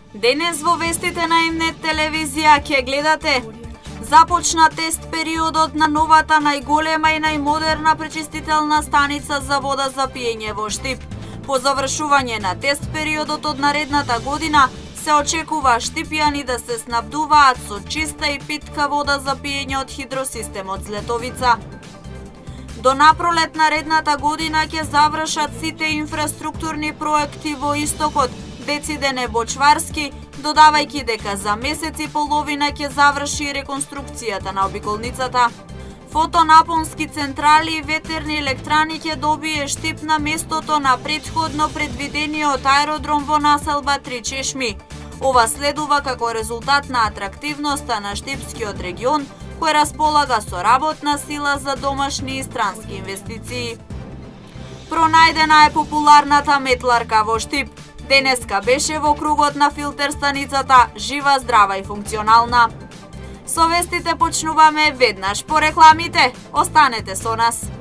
Денес во вестите на М-нет телевизија ќе гледате: започна тест периодот на новата најголема и најмодерна пречистителна станица за вода за пиење во Штип. По завршување на тест периодот од наредната година се очекува штипјани да се снабдуваат со чиста и питка вода за пиење од хидросистемот Злетовица. До напролет наредната година ќе завршат сите инфраструктурни проекти во истокот, дециден е Бочварски, додавајќи дека за месец и половина ќе заврши реконструкцијата на обиколницата. Фотонапонски централи и ветерни електрани ќе добие Штип на местото на претходно предвидениот аеродром во населба Три Чешми. Ова следува како резултат на атрактивноста на Штипскиот регион, кој располага со работна сила за домашни и странски инвестиции. Пронајдена е популарната метларка во Штип. Денеска беше во кругот на филтер станицата, жива, здрава и функционална. Со вестите почнуваме веднаш по рекламите. Останете со нас.